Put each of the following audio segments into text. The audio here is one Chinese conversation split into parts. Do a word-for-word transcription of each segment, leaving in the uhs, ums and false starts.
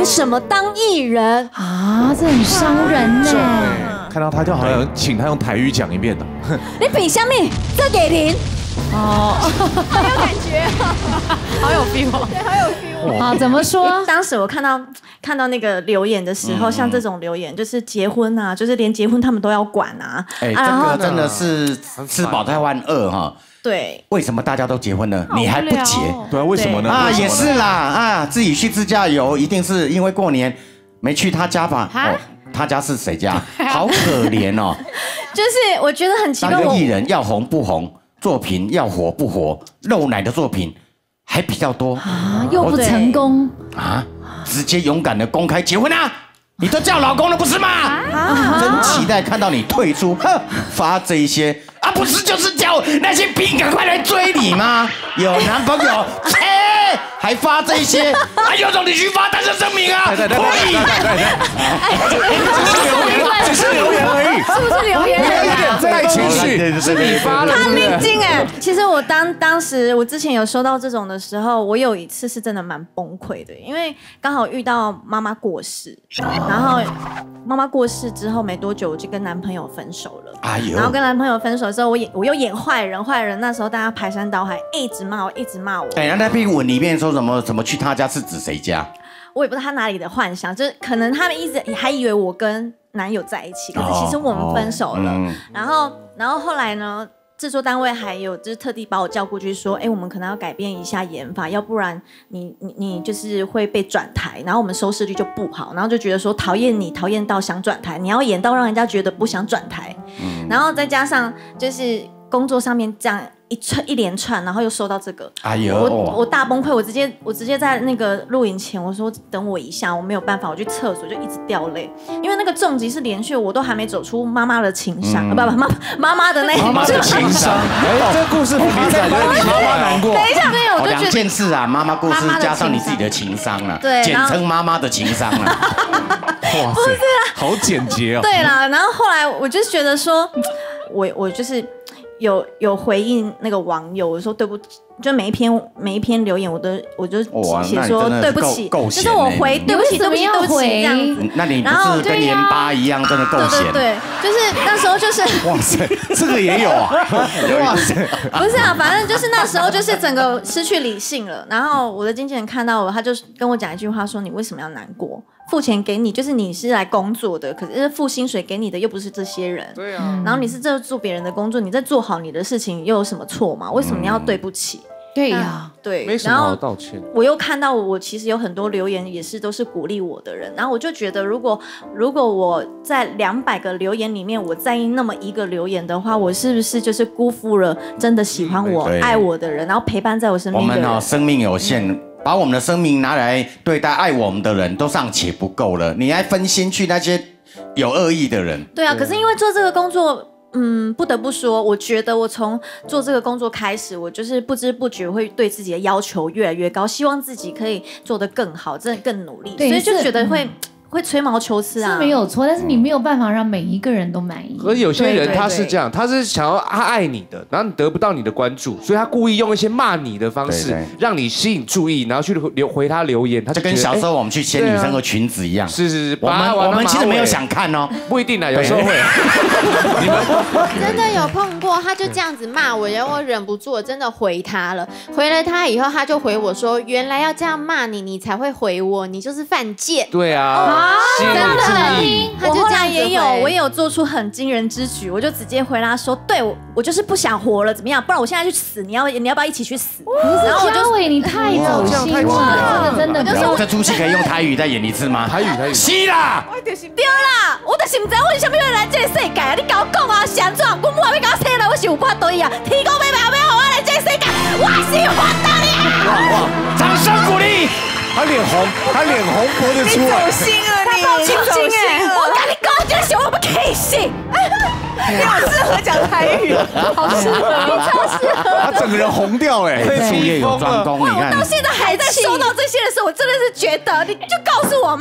凭什么当艺人啊？这很伤人呢。 看到他就好像请他用台语讲一遍的。 你凭什么这给您？ 哦， 好有感觉， 好有 feel， 对，好有 feel。 好，怎么说？ 当时我看到看到那个留言的时候，像这种留言，就是结婚啊，就是连结婚他们都要管啊。 哎，这个真的是吃饱太欢饿哈。对，为什么大家都结婚了，你还不结？ 对啊，为什么呢？ 啊，也是啦，啊，自己去自驾游，一定是因为过年没去他家吧？哦，他家是谁家？好可怜哦。 就是我觉得很奇怪， 当个艺人要红不红，作品要火不火，露奶的作品还比较多啊，又不成功啊，直接勇敢的公开结婚啊！你都叫老公了不是吗？啊，真期待看到你退出，哼，发这一些啊，不是就是叫那些兵赶快来追你吗？有男朋友，切，还发这些，啊，有种你去发单身声明啊！可以， 只是留言而已， 是不是留言而已？ 带情绪，是你发的， 他历经哎。其实我当当时我之前有收到这种的时候，我有一次是真的蛮崩溃的，因为刚好遇到妈妈过世。然后妈妈过世之后没多久，我就跟男朋友分手了。哎呦！然后跟男朋友分手之后，我演我又演坏人，坏人那时候大家排山倒海，一直骂我，一直骂我。 哎，那那篇文里面说什么什么去他家是指谁家？ 我也不知道他哪里的幻想，就是可能他们一直还以为我跟男友在一起，可是其实我们分手了。哦嗯、然后，然后后来呢？制作单位还有就是特地把我叫过去说，哎，我们可能要改变一下演法，要不然你你你就是会被转台，然后我们收视率就不好，然后就觉得说讨厌你，讨厌到想转台，你要演到让人家觉得不想转台，嗯、然后再加上就是工作上面这样一串一连串，然后又收到这个，哎呦，我我大崩溃，我直接我直接在那个录影前我说等我一下，我没有办法，我去厕所就一直掉泪，因为那个重击是连续，我都还没走出妈妈的情伤，嗯、不不妈妈妈的那妈妈的情伤，哎，这个故事不比赛，你妈妈难过。 等一下，没有，我就觉得两件事啊，妈妈故事加上你自己的情伤啊， 对， 简称妈妈的情伤啊。 哇塞，好简洁哦。 对啦，然后后来我就觉得说，我我就是。有有回应那个网友，我说对不起，就每一篇每一篇留言，我都我就写说对不起，就是我回对不起对不起对不起这样子。 那你不是跟盐巴一样，真的够咸？ 对对对，就是那时候就是。 哇塞，这个也有啊！哇塞， 不是啊，反正就是那时候就是整个失去理性了。然后我的经纪人看到我，他就跟我讲一句话说：“你为什么要难过？付钱给你，就是你是来工作的，可是付薪水给你的又不是这些人。对啊。然后你是在做别人的工作，你在做好你的事情，又有什么错吗？为什么你要对不起？” 对呀， 对， 没什么好道歉。 我又看到我其实有很多留言也是都是鼓励我的人，然后我就觉得如果如果我在两百个留言里面我在意那么一个留言的话，我是不是就是辜负了真的喜欢我、爱我的人，然后陪伴在我身边的人？ 我们哦，生命有限。嗯，把我们的生命拿来对待爱我们的人都尚且不够了，你还分心去那些有恶意的人？ 对啊，可是因为做这个工作。嗯，不得不说，我觉得我从做这个工作开始，我就是不知不觉会对自己的要求越来越高，希望自己可以做得更好，真的更努力，所以就觉得会。嗯会吹毛求疵啊， 是没有错，但是你没有办法让每一个人都满意。 可是有些人他是这样，他是想要他爱你的，然后你得不到你的关注，所以他故意用一些骂你的方式，让你吸引注意，然后去留回他留言，他就跟小时候我们去掀女生的裙子一样。 是是是， 我们我们其实没有想看哦， 不一定啊，有时候会。 你们真的有碰过，他就这样子骂我，然后我忍不住，我真的回他了。回了他以后，他就回我说：“原来要这样骂你，你才会回我，你就是犯贱。” 对啊。 真的，我后来也有，我也有做出很惊人之举，我就直接回答说，对我，我就是不想活了，怎么样？不然我现在去死，你要你要不要一起去死？ 然后我就伟，你太走心了，真的真的。 这出戏可以用台语再演一次吗？ 台语台语。 是啦， 对啦，我就是唔知我是什么人来这个世界啊！你跟我讲啊，是安怎？我母还要甲我生来，我是有法度啊！天公伯伯要让我来这个世界，我是有法度的。 哇哇！掌声鼓励。 他脸红，他脸红脖子出来。 你走心了，你他走心哎！我跟你讲，这是我不可信。你好适合讲台语，好适合，你超适合。 他整个人红掉哎， 术业有专攻，你看。 我到现在还在收到这些的时候，我真的是觉得，你就告诉我嘛。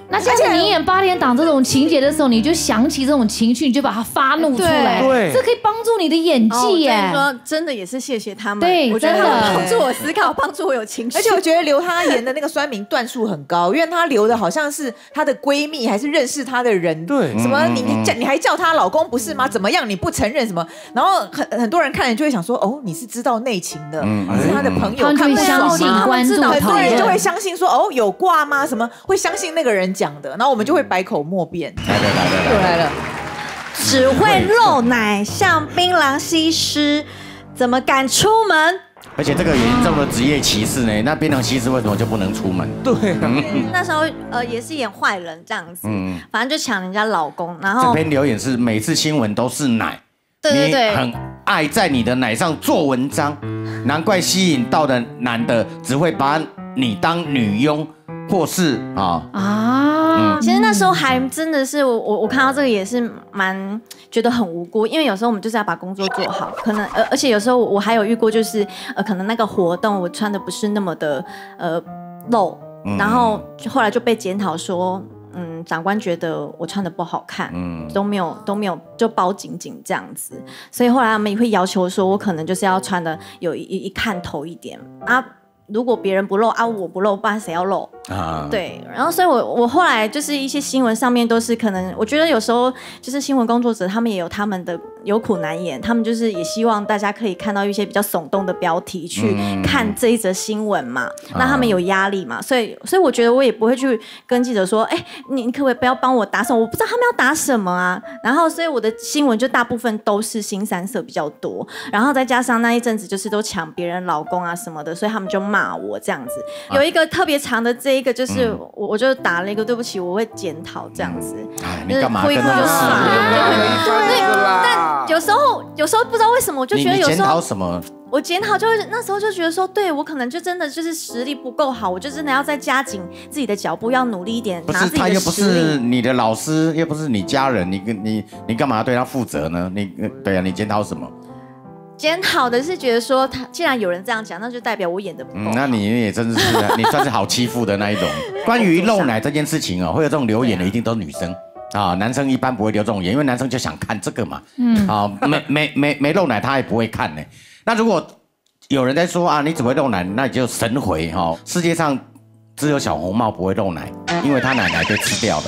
那这样子你演八点档这种情节的时候，你就想起这种情绪，你就把它发怒出来， 对， 这可以帮助你的演技耶。 说真的也是谢谢他们， 对， 我觉得他们帮助我思考，帮助我有情绪。 而且我觉得刘她演的那个酸民段数很高，因为她留的好像是她的闺蜜还是认识她的人， 对， 什么你叫你还叫她老公不是吗？怎么样你不承认什么？然后很很多人看了就会想说，哦，你是知道内情的，你是她的朋友， 他们就会相信关注， 很多人就会相信说，哦，有挂吗？什么会相信那个人讲的？然后我们就会百口莫辩。 来了来了又来了， 只会露奶，像槟榔西施，怎么敢出门？ 而且这个严重的职业歧视呢，那槟榔西施为什么就不能出门？ 对啊， 那时候呃也是演坏人这样子，反正就抢人家老公，然后这篇留言是每次新闻都是奶， 对对对， 你很爱在你的奶上做文章，难怪吸引到的男的只会把你当女佣，或是啊啊， 其实那时候还真的是我我我看到这个也是蛮觉得很无辜，因为有时候我们就是要把工作做好，可能而而且有时候我还有遇过就是呃可能那个活动我穿的不是那么的呃露，然后后来就被检讨说。嗯，长官觉得我穿的不好看，嗯，都没有都没有就包紧紧这样子，所以后来他们也会要求说，我可能就是要穿的有一一看头一点啊。如果别人不露啊，我不露，不然谁要露啊？对，然后所以我我后来就是一些新闻上面都是可能，我觉得有时候就是新闻工作者他们也有他们的有苦难言，他们就是也希望大家可以看到一些比较耸动的标题去看这一则新闻嘛，嗯、那他们有压力嘛，所以所以我觉得我也不会去跟记者说，哎、欸，你你可不可以不要帮我打什么？我不知道他们要打什么啊。然后所以我的新闻就大部分都是新三色比较多，然后再加上那一阵子就是都抢别人老公啊什么的，所以他们就骂我这样子。有一个特别长的这一个就是、嗯、我我就打了一个对不起，我会检讨这样子。 哎，你干嘛跟他就算了？对，但有时候有时候不知道为什么，我就觉得有时候你检讨什么？ 我检讨就会那时候就觉得说，对我可能就真的就是实力不够好，我就真的要再加紧自己的脚步，要努力一点，拿自己的实力。 不是他又不是你的老师，又不是你家人，你你你干嘛要对他负责呢？你对啊，你检讨什么？ 检讨的是觉得说，他既然有人这样讲，那就代表我演的不够、嗯。 那你也真的是，你算是好欺负的那一种。关于露奶这件事情哦，会有这种留言的一定都是女生啊，男生一般不会留这种言，因为男生就想看这个嘛。嗯，啊，没没没没露奶他也不会看呢。那如果有人在说啊，你只会露奶，那你就神回哈、哦。世界上只有小红帽不会露奶，因为他奶奶被吃掉了。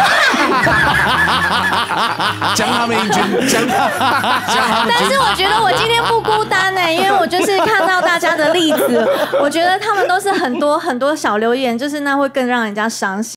将他们一军，将他们。 但是我觉得我今天不孤单呢、欸，因为我就是看到大家的例子，我觉得他们都是很多很多小留言，就是那会更让人家伤心。